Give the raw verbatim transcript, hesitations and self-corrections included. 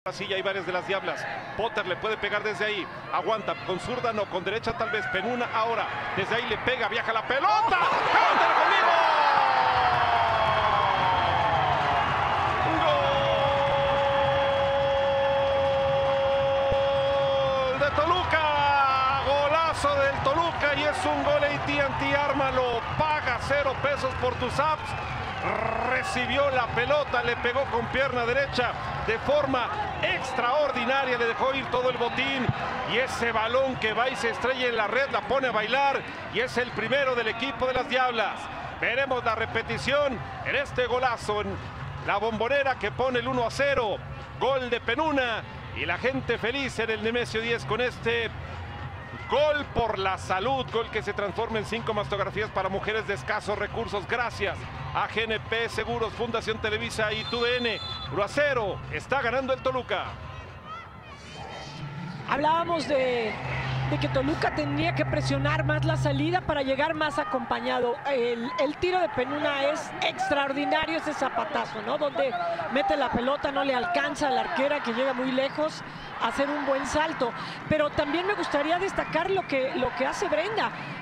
Así ya hay varias de las Diablas. Potter le puede pegar desde ahí. Aguanta. Con zurda no. Con derecha tal vez. Penuna ahora. Desde ahí le pega. Viaja la pelota. ¡Cántale conmigo! ¡Gol de Toluca! Golazo del Toluca y es un gol A T and T. Ármalo. Paga cero pesos por tus apps. Recibió la pelota, le pegó con pierna derecha de forma extraordinaria, le dejó ir todo el botín y ese balón que va y se estrella en la red la pone a bailar y es el primero del equipo de las Diablas. Veremos la repetición en este golazo en la Bombonera que pone el uno a cero, gol de Penuna y la gente feliz en el Nemesio diez con este gol por la salud, gol que se transforma en cinco mastografías para mujeres de escasos recursos. Gracias a G N P Seguros, Fundación Televisa y T U D N. uno a cero, está ganando el Toluca. Hablábamos de, de que Toluca tendría que presionar más la salida para llegar más acompañado. El, el tiro de Penuna es extraordinario, ese zapatazo, ¿no? Donde mete la pelota, no le alcanza a la arquera que llega muy lejos a hacer un buen salto. Pero también me gustaría destacar lo que, lo que hace Brenda.